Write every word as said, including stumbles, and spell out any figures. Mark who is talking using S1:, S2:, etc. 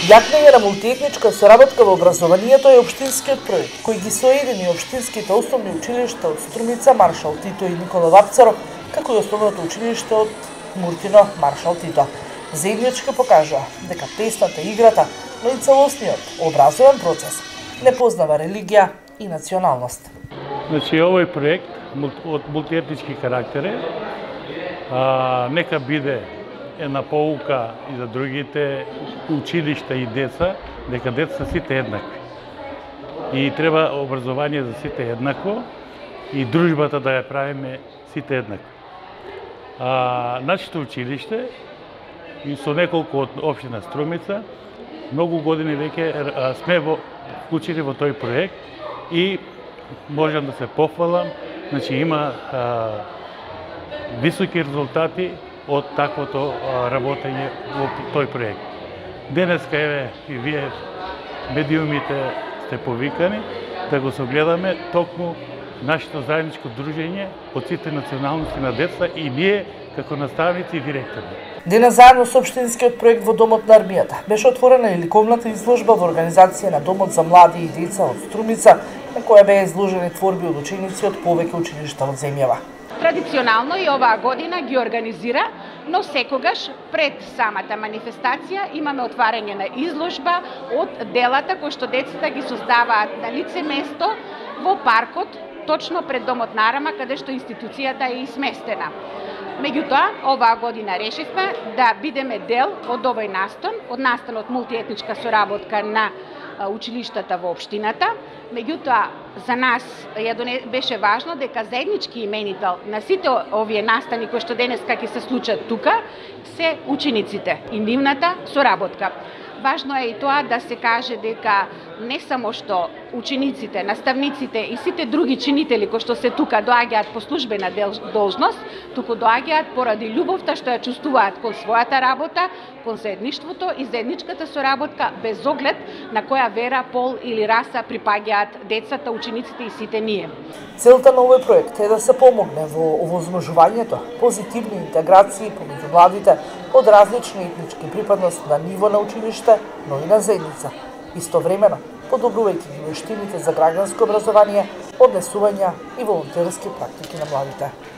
S1: Јакнење на мултиетничка соработка во образованието е општинскиот проект, кој ги соедини општинските основни училишта од Струмица, Маршал Тито и Никола Вапцаров, како и основното училиште од Муртино, Маршал Тито. Заеднички покажа дека песната, играта, но и целосниот образовен процес не познава религија и националност.
S2: Значи, овој проект од мултиетнички карактер е, а, нека биде една поука и за другите училишта и деца, дека деца сите еднакви. И треба образование за сите еднакво и дружбата да ја правиме сите еднакви. А, нашето училиште и со неколку од општина Струмица многу години веќе сме во, вклучени во тој проект и можам да се похвалам, значи има а, високи резултати од таквото а, работење во тој проект. Денеска еве и вие медиумите сте повикани да го согледаме токму нашето заедничко дружење од сите националности на деца и ние како наставници и директори.
S1: Денес заедно со општинскиот проект во Домот на армијата беше отворена и ликовната изложба во организација на Домот за млади и деца од Струмица, на која беа изложени творби од ученици од повеќе училишта од земјава.
S3: Традиционално и оваа година ги организира, но секогаш пред самата манифестација имаме отварање на изложба од делата кои што децата ги создаваат на лице место во паркот, точно пред Домот на Арама, каде што институцијата е сместена. Меѓутоа, оваа година решивме да бидеме дел од овој настан, од настанот мултиетничка соработка на училиштата во општината. Меѓутоа, за нас ја беше важно дека заеднички именител на сите овие настани кои што денеска ќе се случат тука се учениците и нивната соработка. Важно е и тоа да се каже дека не само што учениците, наставниците и сите други чинители кои што се тука доаѓаат по службена должност, туку доаѓаат поради љубовта што ја чувствуваат кон својата работа, кон заедништвото и заедничката соработка без оглед на која вера, пол или раса припаѓаат децата, учениците и сите ние.
S1: Целта на овој проект е да се помогне во овозможувањето позитивни интеграции помеѓу младите од различни етнички припадности на ниво на училиште, но и на заедница. Истовремено, подобрувајќи ги вештините за граѓанско образование, однесување и волонтерски практики на младите.